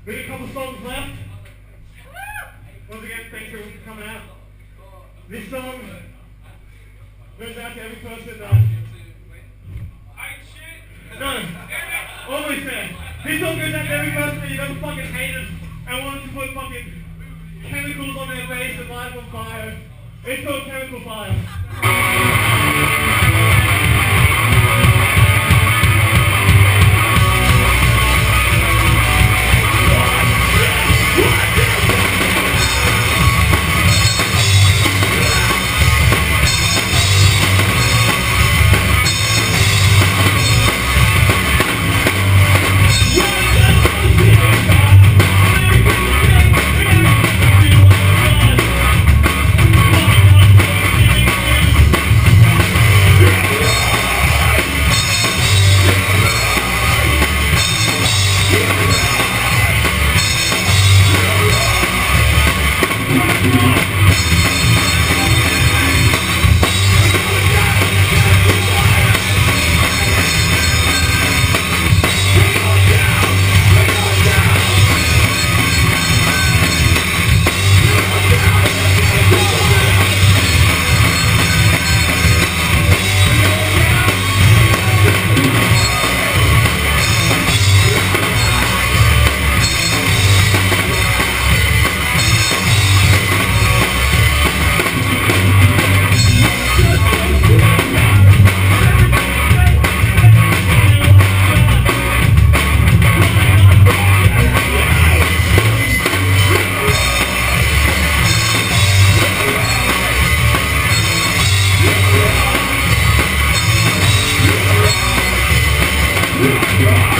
We got a couple songs left. Once again, thanks for coming out. This song goes out to every person no, always there. This song goes out to every person that you've ever fucking hated and wanted to put fucking chemicals on their face and light them on fire. It's called Chemical Fire. Yeah.